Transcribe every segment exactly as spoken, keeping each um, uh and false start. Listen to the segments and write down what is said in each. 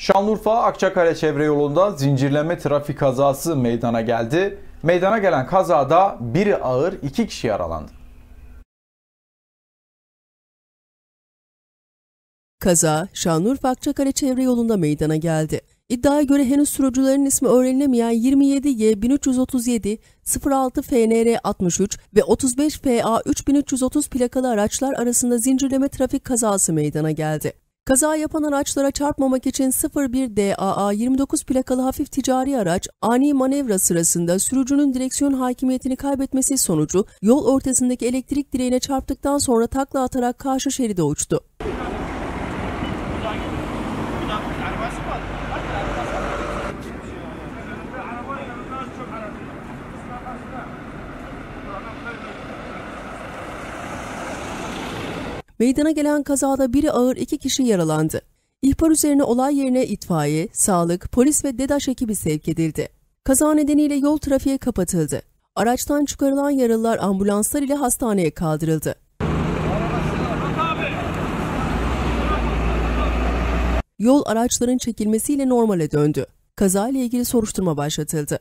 Şanlıurfa Akçakale çevre yolunda zincirleme trafik kazası meydana geldi. Meydana gelen kazada biri ağır, iki kişi yaralandı. Kaza Şanlıurfa Akçakale çevre yolunda meydana geldi. İddiaya göre henüz sürücülerin ismi öğrenilemeyen yirmi yedi Y bin üç yüz otuz yedi, sıfır altı F N R altmış üç ve otuz beş F A üç bin üç yüz otuz plakalı araçlar arasında zincirleme trafik kazası meydana geldi. Kaza yapan araçlara çarpmamak için sıfır bir D A A yirmi dokuz plakalı hafif ticari araç ani manevra sırasında sürücünün direksiyon hakimiyetini kaybetmesi sonucu yol ortasındaki elektrik direğine çarptıktan sonra takla atarak karşı şeride uçtu. Meydana gelen kazada biri ağır, iki kişi yaralandı. İhbar üzerine olay yerine itfaiye, sağlık, polis ve DEDAŞ ekibi sevk edildi. Kaza nedeniyle yol trafiğe kapatıldı. Araçtan çıkarılan yaralılar ambulanslar ile hastaneye kaldırıldı. Yol araçların çekilmesiyle normale döndü. Kaza ile ilgili soruşturma başlatıldı.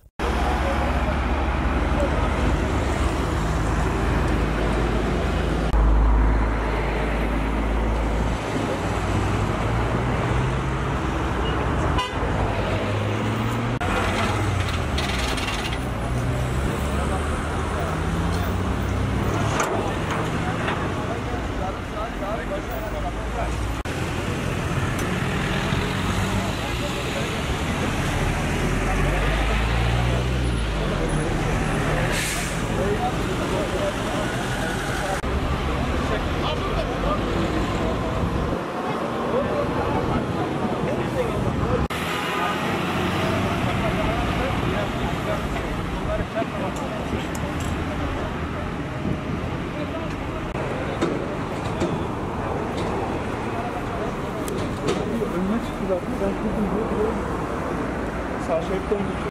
Önüne çıktı zaten. Ben kurdum diye. Sağ şeritten